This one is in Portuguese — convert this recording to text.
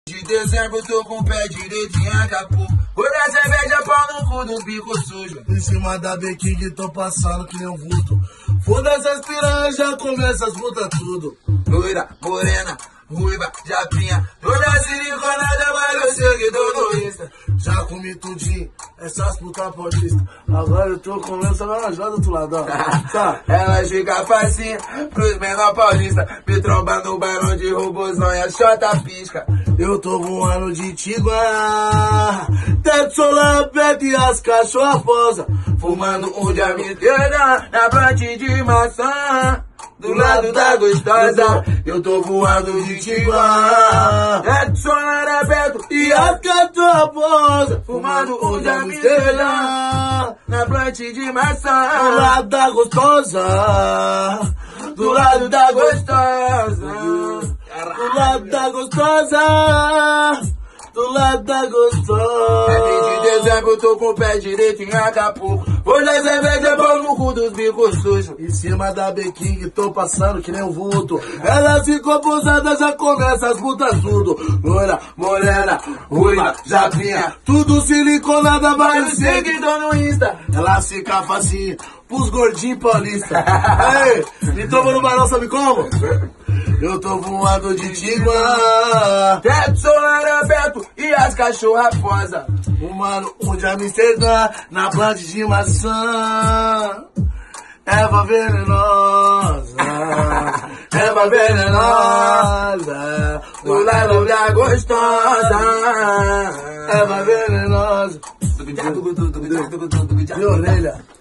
De dezembro tô com o pé direito em Acapulco. Por essa cerveja, pau no cu do bico sujo. Em cima da Beking tô passando que nem um vulto. Foda-se as piranhas, já começa as putas tudo. Loira, morena, ruiva, japinha, toda siliconada, mas eu seguidor no Insta. Já comi tudinho, essas putas paulistas. Agora eu tô comendo só na do outro lado, ó. Tá. Elas ficam facinha pros menor paulista. Me tromba no bairro de robôzão e a chota pisca. Eu tô voando de tiguá, teto solar aberto e as cachorras posa. Fumando um de amendoim na plante de maçã. Do lado da gostosa, eu tô voando de tiguá, teto solar aberto E as cachorras posa. fumando um de amendoim na plante de maçã. Do lado da gostosa, Do lado da gostosa. do lado da gostosa, do lado da gostosa. É 20 de dezembro, eu tô com o pé direito em Acapulco. Hoje a cerveja é pau no cu dos bicos sujos. Em cima da Beking tô passando que nem um vulto. Ela ficou pousada, já começa as putas tudo. Loira, morena, ruiva, japinha, tudo siliconada, vai o Seguidor no Insta. Ela fica facinho pros gordinhos paulistas. Ei, me tromba no barão, sabe como? Eu tô voando de tiguá, Teto solar aberto e as cachorras posa. fumando um de Amsterdã na planta de maçã. Erva venenosa, erva venenosa, Do lado da gostosa. erva venenosa. De orelha.